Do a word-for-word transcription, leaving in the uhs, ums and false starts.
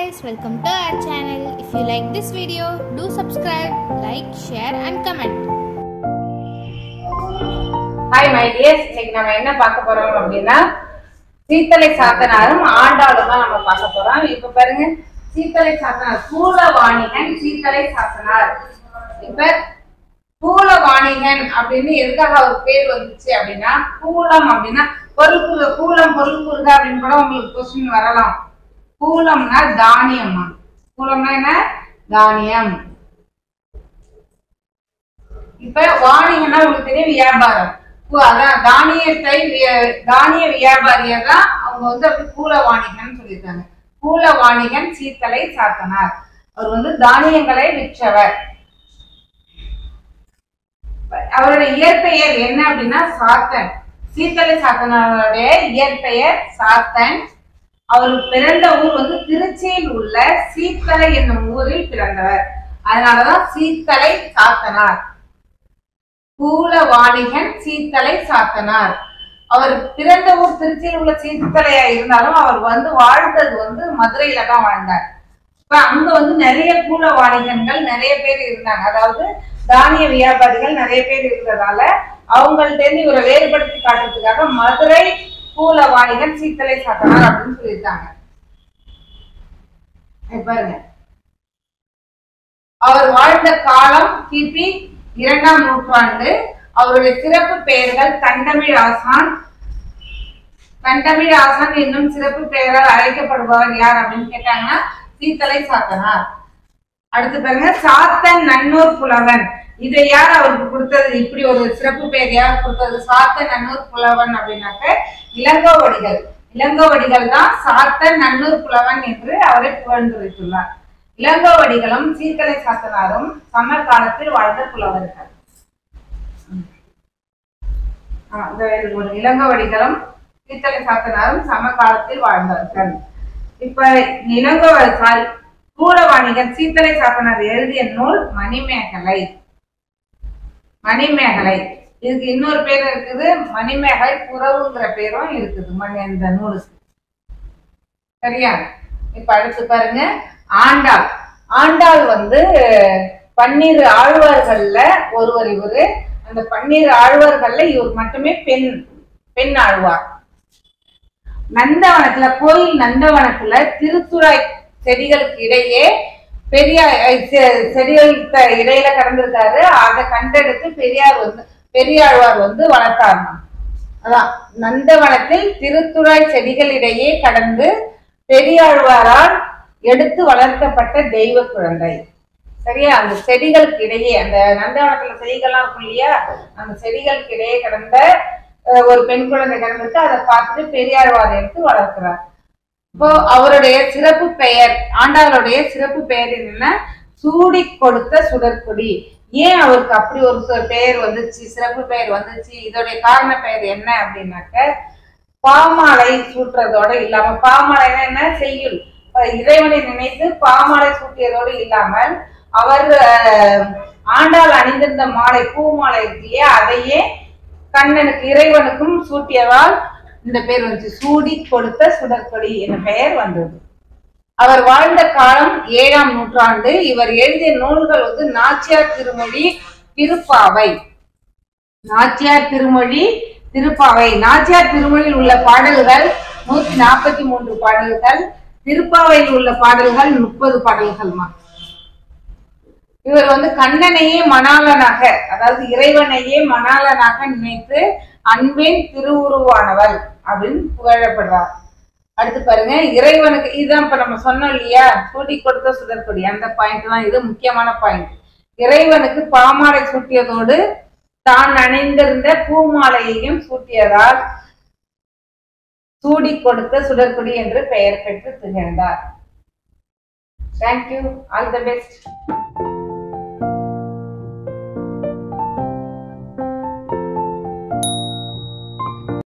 guys, welcome to our channel. If you like this video, do subscribe, like, share and comment. Hi my dears, இன்னைக்கு நாம என்ன பார்க்க போறோம் அப்படினா சீத்தலை சாத்தனாரும் ஆண்டாளும் தான் நம்ம பார்க்க போறோம். இப்போ பாருங்க, சீத்தலை சாத்தனார் பூலவாணிகன் சீத்தலை சாத்தனார். இப்ப பூலவாணிகன் அப்படின்னு எதுக்காக ஒரு பேர் வந்துச்சு அப்படின்னா, பூலம் அப்படின்னா பொருள் பூலம் பொருள் குறுக அப்படின்னு கூட உங்களுக்கு क्वेश्चन வரலாம். பூலம்னா தானியம். பூலம்னா என்ன? தானியம். இப்ப வாணிகன்னா உங்களுக்கு தெரியும் வியாபாரம். அதான் தானியத்தை தானிய வியாபாரியா தான் அவங்க வந்து அப்படி பூல வாணிகன் சொல்லியிருக்காங்க. பூல வாணிகன் சீத்தலை சாத்தனார். அவர் வந்து தானியங்களை விற்றவர். அவருடைய இயற்பெயர் என்ன அப்படின்னா சாத்தன். சீத்தலை சாத்தனாருடைய இயற்பெயர் சாத்தன். அவர் பிறந்த ஊர் வந்து திருச்சியில் உள்ள சீத்தலை என்னும் ஊரில் பிறந்தவர். அதனாலதான் சீத்தலை சாத்தனார். பூலவாணிகன் சீத்தலை சாத்தனார். அவர் பிறந்த ஊர் திருச்சியில் உள்ள சீத்தலையா இருந்தாலும் அவர் வந்து வாழ்ந்தது வந்து மதுரையில தான் வாழ்ந்தார். இப்ப அங்க வந்து நிறைய பூலவாணிகன்கள் நிறைய பேர் இருந்தாங்க. அதாவது தானிய வியாபாரிகள் நிறைய பேர் இருந்ததால அவங்கள்ட்ட இருந்து இவரை வேறுபடுத்தி காட்டுறதுக்காக மதுரை பூலவாணிகன் சீத்தலை சாத்தனார் அப்படின்னு சொல்லியிருக்காங்க. பாருங்க, அவர் வாழ்ந்த காலம் கிபி இரண்டாம் நூற்றாண்டு. அவருடைய சிறப்பு பெயர்கள் தண்டமிழ் ஆசான். தண்டமிழ் ஆசான் என்னும் சிறப்பு பெயரால் அழைக்கப்படுபவர் யார் அப்படின்னு கேட்டாங்கன்னா சீத்தலை சாத்தனார். அடுத்து பாருங்க, சாத்தன் நன்னூர் புலவன். இதை யார் அவருக்கு கொடுத்தது? இப்படி ஒரு சிறப்பு பெயர் யார் கொடுத்தது? சாத்தன் நன்னூர் புலவன் அப்படின்னாக்க இளங்கோவடிகள். இளங்கோவடிகள் தான் சாத்தன் நன்னூர் புலவன் என்று அவரை புகழ்ந்துரைத்துள்ளார். இளங்கோவடிகளும் சீத்தலை சாத்தனாரும் சம காலத்தில் வாழ்ந்த புலவர்கள். இளங்கோவடிகளும் சீத்தலை சாத்தனாரும் சம காலத்தில் வாழ்ந்தவர்கள். இப்ப இளங்கோ சாரி பூலவாணிகன் சீத்தலை சாத்தனார் எழுதிய நூல் மணிமேகலை. மணிமேகலை இதுக்கு இன்னொரு பேர் இருக்குது, மணிமேகலை புறவுங்கிற பேரும் இருக்குது இந்த நூலுக்கு. சரியா? இப்ப அடுத்து பாருங்க, ஆண்டாள். ஆண்டாள் வந்து பன்னிரு ஆழ்வார்கள்ல ஒருவர் இவரு. அந்த பன்னிரு ஆழ்வார்கள்ல இவர் மட்டுமே பெண் பெண் ஆழ்வார். நந்தவனத்துல கோயில் நந்தவனத்துல திருத்துறாய் செடிகளுக்கு இடையே பெரிய செடிகளுக்கு இடையில கடந்திருக்காரு. அதை கண்டெடுத்து பெரியார் வந்து பெரியாழ்வார் வந்து வளர்த்தாருமா. அதான் நந்தவனத்தில் திருத்துறாய் செடிகளிடையே கடந்து பெரியாழ்வாரால் எடுத்து வளர்க்கப்பட்ட தெய்வ குழந்தை. சரியா? அந்த செடிகளுக்கு இடையே, அந்த நந்தவனத்துல செடிகள்லாம் இருக்கும் இல்லையா, அந்த செடிகளுக்கு இடையே கடந்த ஒரு பெண் குழந்தை கடந்துட்டு அதை பார்த்துட்டு பெரியாழ்வார் எடுத்து வளர்க்கிறார். இப்போ அவருடைய சிறப்பு பெயர், ஆண்டாளுடைய சிறப்பு பெயர் என்னன்னா சூடி கொடுத்த சுடற்கொடி. ஏன் அவருக்கு அப்படி ஒரு பெயர் வந்துச்சு, சிறப்பு பெயர் வந்துச்சு? இதோடைய காரண பெயர் என்ன அப்படின்னாக்க, பாமாலை சூட்டுறதோட இல்லாம, பாமாலைன்னா என்ன? செய்யுள். இறைவனை நினைத்து பாமாலை சூட்டியதோடு இல்லாமல் அவர் ஆண்டாள் அணிந்திருந்த மாலை பூ மாலை இருக்கையே அதையே கண்ணனுக்கு இறைவனுக்கும் சூட்டியதால் இந்த பெயர் வந்துச்சு. சூடி கொடுத்த சுடற்கொடி என்ற பெயர் வந்தது. அவர் வாழ்ந்த காலம் ஏழாம் நூற்றாண்டு. இவர் எழுதிய நூல்கள் வந்து நாச்சியார் திருமொழி, திருப்பாவை. நாச்சியார் திருமொழி, திருப்பாவை. நாச்சியார் திருமொழியில் உள்ள பாடல்கள் நூத்தி நாற்பத்தி மூன்று பாடல்கள். திருப்பாவையில் உள்ள பாடல்கள் முப்பது பாடல்கள்மா. இவர் வந்து கண்ணனையே மணாளனாக, அதாவது இறைவனையே மணாளனாக நினைத்து அன்பின் திருவுருவானவள் அப்படின்னு புகழப்படுறார். அடுத்து பாருங்க, இறைவனுக்கு இதுதான் இப்ப நம்ம சொன்னோம் இல்லையா, சூடி கொடுத்த சுடற்கொடி, அந்த பாயிண்ட் தான் இது முக்கியமான பாயிண்ட். இறைவனுக்கு பாமாலை சூட்டியதோடு தான் அணிந்திருந்த பூமாலையையும் சூட்டியதால் சூடி கொடுத்த சுடற்கொடி என்று பெயர் பெற்று திகழ்ந்தார். தேங்க்யூ. All the best.